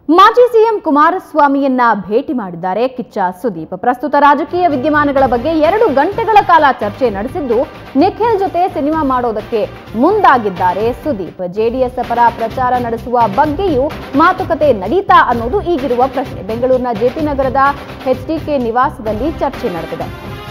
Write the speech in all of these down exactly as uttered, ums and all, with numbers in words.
ಮಾಜಿ ಸಿಎಂ ಕುಮಾರಸ್ವಾಮಿಯನ್ನ ಭೇಟಿ ಮಾಡಿದ್ದಾರೆ ಕಿಚ್ಚ ಸುದೀಪ್. ಪ್ರಸ್ತುತ ರಾಜಕೀಯ ವಿದ್ಯಮಾನಗಳ ಬಗ್ಗೆ ಎರಡು ಗಂಟೆಗಳ ಕಾಲ ಚರ್ಚೆ ನಡೆಸಿದ್ದು, ನಿಖಿಲ್ ಜೊತೆ ಸಿನಿಮಾ ಮಾಡೋದಕ್ಕೆ ಮುಂದಾಗಿದ್ದಾರೆ ಸುದೀಪ್. ಜೆಡಿಎಸ್ ಪರ ಪ್ರಚಾರ ನಡೆಸುವ ಬಗ್ಗೆಯೂ ಮಾತುಕತೆ ನಡೀತಾ ಅನ್ನೋದು ಈಗಿರುವ ಪ್ರಶ್ನೆ. ಬೆಂಗಳೂರಿನ ಜೆಪಿ ನಗರದ ಎಚ್ಡಿಕೆ ನಿವಾಸದಲ್ಲಿ ಚರ್ಚೆ ನಡೆದಿದೆ.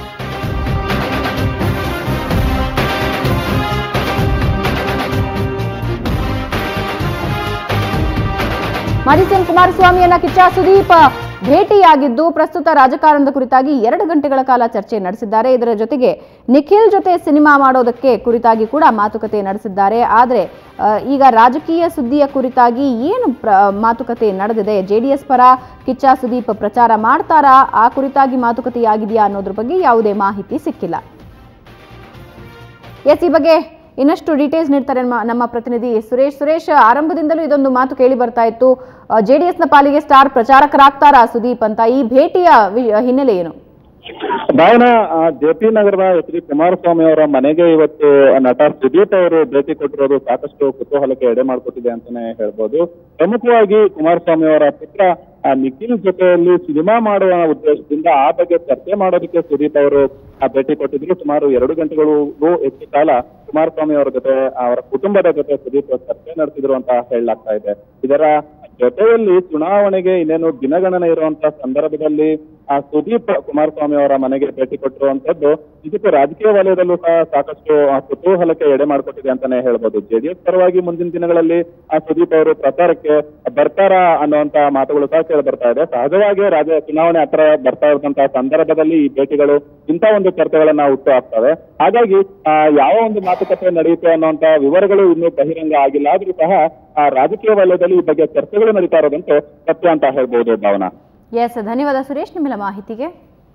ಮಾಜಿ ಸಿಎಂ ಕುಮಾರಸ್ವಾಮಿಯನ್ನ ಕಿಚ್ಚ ಸುದೀಪ್ ಭೇಟಿಯಾಗಿದ್ದು, ಪ್ರಸ್ತುತ ರಾಜಕಾರಣದ ಕುರಿತಾಗಿ ಎರಡು ಗಂಟೆಗಳ ಕಾಲ ಚರ್ಚೆ ನಡೆಸಿದ್ದಾರೆ. ಇದರ ಜೊತೆಗೆ ನಿಖಿಲ್ ಜೊತೆ ಸಿನಿಮಾ ಮಾಡೋದಕ್ಕೆ ಕುರಿತಾಗಿ ಕೂಡ ಮಾತುಕತೆ ನಡೆಸಿದ್ದಾರೆ. ಆದರೆ ಈಗ ರಾಜಕೀಯ ಸುದ್ದಿಯ ಕುರಿತಾಗಿ ಏನು ಮಾತುಕತೆ ನಡೆದಿದೆ, ಜೆಡಿಎಸ್ ಪರ ಕಿಚ್ಚ ಸುದೀಪ್ ಪ್ರಚಾರ ಮಾಡ್ತಾರಾ, ಆ ಕುರಿತಾಗಿ ಮಾತುಕತೆಯಾಗಿದೆಯಾ ಅನ್ನೋದ್ರ ಬಗ್ಗೆ ಯಾವುದೇ ಮಾಹಿತಿ ಸಿಕ್ಕಿಲ್ಲ. ಎಸ್, ಈ ಬಗ್ಗೆ ಇನ್ನಷ್ಟು ಡೀಟೇಲ್ಸ್ ನೀಡ್ತಾರೆ ನಮ್ಮ ಪ್ರತಿನಿಧಿ ಸುರೇಶ್. ಸುರೇಶ್, ಆರಂಭದಿಂದಲೂ ಇದೊಂದು ಮಾತು ಕೇಳಿ ಬರ್ತಾ ಇತ್ತು, ಜೆಡಿಎಸ್ನ ಪಾಲಿಗೆ ಸ್ಟಾರ್ ಪ್ರಚಾರಕರಾಗ್ತಾರಾ ಸುದೀಪ್ ಅಂತ. ಈ ಭೇಟಿಯ ಹಿನ್ನೆಲೆ ಏನು? ಭಾವನಾ, ಜೆಪಿ ನಗರದ ಎಚ್ ಡಿ ಕುಮಾರಸ್ವಾಮಿ ಅವರ ಮನೆಗೆ ಇವತ್ತು ನಟ ಸುದೀಪ್ ಅವರು ಭೇಟಿ ಕೊಟ್ಟಿರೋದು ಸಾಕಷ್ಟು ಕುತೂಹಲಕ್ಕೆ ಎಡೆ ಮಾಡಿಕೊಟ್ಟಿದೆ ಅಂತಾನೆ ಹೇಳ್ಬೋದು. ಪ್ರಮುಖವಾಗಿ ಕುಮಾರಸ್ವಾಮಿ ಅವರ ಪುತ್ರ ನಿಖಿಲ್ ಜೊತೆಯಲ್ಲಿ ಸಿನಿಮಾ ಮಾಡುವ ಉದ್ದೇಶದಿಂದ ಆ ಬಗ್ಗೆ ಚರ್ಚೆ ಮಾಡೋದಕ್ಕೆ ಸುದೀಪ್ ಅವರು ಭೇಟಿ ಕೊಟ್ಟಿದ್ರು. ಸುಮಾರು ಎರಡು ಗಂಟೆಗಳಿಗೂ ಹೆಚ್ಚು ಕಾಲ ಕುಮಾರಸ್ವಾಮಿ ಅವರ ಜೊತೆ, ಅವರ ಕುಟುಂಬದ ಜೊತೆ ಸುದೀಪ್ ಚರ್ಚೆ ನಡೆಸಿದ್ರು ಅಂತ ಹೇಳಲಾಗ್ತಾ ಇದೆ. ಇದರ ಜೊತೆಯಲ್ಲಿ ಚುನಾವಣೆಗೆ ಇನ್ನೇನು ದಿನಗಣನೆ ಇರುವಂತಹ ಸಂದರ್ಭದಲ್ಲಿ ಆ ಸುದೀಪ್ ಕುಮಾರಸ್ವಾಮಿ ಅವರ ಮನೆಗೆ ಭೇಟಿ ಕೊಟ್ಟಿರುವಂತದ್ದು ಇದಕ್ಕೆ ರಾಜಕೀಯ ವಲಯದಲ್ಲೂ ಸಹ ಸಾಕಷ್ಟು ಕುತೂಹಲಕ್ಕೆ ಎಡೆ ಮಾಡಿಕೊಟ್ಟಿದೆ ಅಂತಾನೆ ಹೇಳ್ಬೋದು. ಜೆಡಿಎಸ್ ಪರವಾಗಿ ಮುಂದಿನ ದಿನಗಳಲ್ಲಿ ಆ ಸುದೀಪ್ ಅವರು ಪ್ರಚಾರಕ್ಕೆ ಬರ್ತಾರಾ ಅನ್ನುವಂತ ಮಾತುಗಳು ಸಹ ಕೇಳಿ ಬರ್ತಾ ಇದೆ. ಸಹಜವಾಗಿ ರಾಜ್ಯ ಚುನಾವಣೆ ಹತ್ರ ಬರ್ತಾ ಇರುವಂತಹ ಸಂದರ್ಭದಲ್ಲಿ ಈ ಭೇಟಿಗಳು ಇಂಥ ಒಂದು ಚರ್ಚೆಗಳನ್ನ ಹುಟ್ಟು ಹಾಕ್ತವೆ. ಹಾಗಾಗಿ ಯಾವ ಒಂದು ಮಾತುಕತೆ ನಡೆಯುತ್ತೆ ಅನ್ನುವಂತ ವಿವರಗಳು ಇನ್ನೂ ಬಹಿರಂಗ ಆಗಿಲ್ಲ. ಆದ್ರೂ ಸಹ ಆ ರಾಜಕೀಯ ವಲಯದಲ್ಲಿ ಈ ಬಗ್ಗೆ ಚರ್ಚೆಗಳು ನಡೀತಾ ಇರೋದಂತೂ ಸತ್ಯ ಅಂತ ಹೇಳ್ಬಹುದು. ಭಾವನಾ. ಎಸ್, ಧನ್ಯವಾದ ಸುರೇಶ್ ನಿಮ್ಮೆಲ್ಲ ಮಾಹಿತಿಗೆ.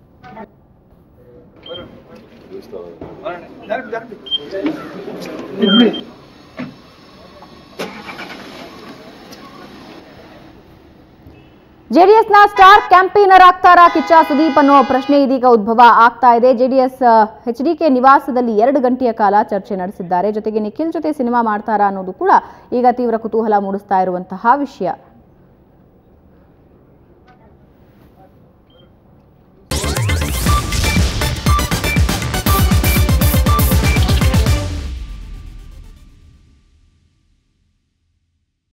ಜೆಡಿಎಸ್ನ ಸ್ಟಾರ್ ಕ್ಯಾಂಪೇನರ್ ಆಗ್ತಾರಾ ಕಿಚ್ಚ ಸುದೀಪ್ ಅನ್ನೋ ಪ್ರಶ್ನೆ ಇದೀಗ ಉದ್ಭವ ಆಗ್ತಾ ಇದೆ. ಜೆಡಿಎಸ್ ಎಚ್ಡಿಕೆ ನಿವಾಸದಲ್ಲಿ ಎರಡು ಗಂಟೆಯ ಕಾಲ ಚರ್ಚೆ ನಡೆಸಿದ್ದಾರೆ. ಜೊತೆಗೆ ನಿಖಿಲ್ ಜೊತೆ ಸಿನಿಮಾ ಮಾಡ್ತಾರಾ ಅನ್ನೋದು ಕೂಡ ಈಗ ತೀವ್ರ ಕುತೂಹಲ ಮೂಡಿಸ್ತಾ ಇರುವಂತಹ ವಿಷಯ.